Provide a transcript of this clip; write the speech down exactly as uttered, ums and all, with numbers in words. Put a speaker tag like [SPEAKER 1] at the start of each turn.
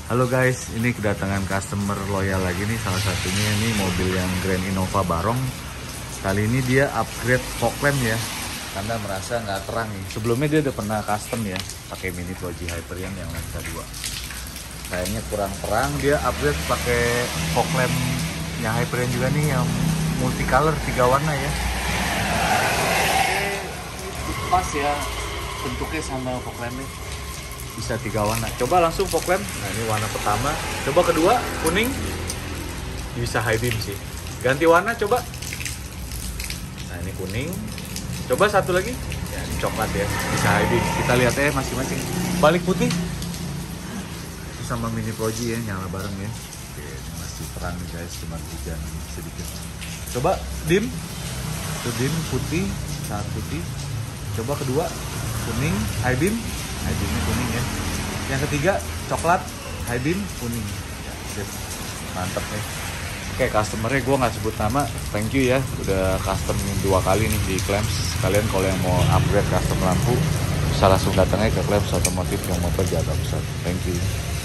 [SPEAKER 1] Halo guys, ini kedatangan customer loyal lagi nih. Salah satunya ini mobil yang Grand Innova Barong. Kali ini dia upgrade fog lamp ya, karena merasa nggak terang nih. Sebelumnya dia udah pernah custom ya, pakai Mini Proji Hyperion yang lensa dua. Kayaknya kurang terang, dia upgrade pakai fog lampnya Hyperion juga nih, yang multicolor tiga warna ya. Oke, pas ya bentuknya sama fog lampnya. Bisa tiga warna. Coba langsung fog lamp. Nah ini warna pertama. Coba kedua kuning. Bisa high beam sih. Ganti warna coba. Nah ini kuning. Coba satu lagi. Ya ini coklat ya. Bisa high beam. Kita lihat ya masing-masing. Balik putih. Itu sama Mini Proji ya, nyala bareng ya. Oke, ini masih terang nih guys, cuma hujan sedikit. Coba dim. Itu dim putih, saat putih. Coba kedua kuning, high beam. High beamnya kuning ya. Yang ketiga coklat, high beam kuning. Ya, mantep nih. Oke, customernya gue nggak sebut nama. Thank you ya, udah custom dua kali nih di Clamps. Kalian kalau yang mau upgrade custom lampu bisa langsung datangnya ke Clamps Otomotif yang motor Jakarta Pusat. Thank you.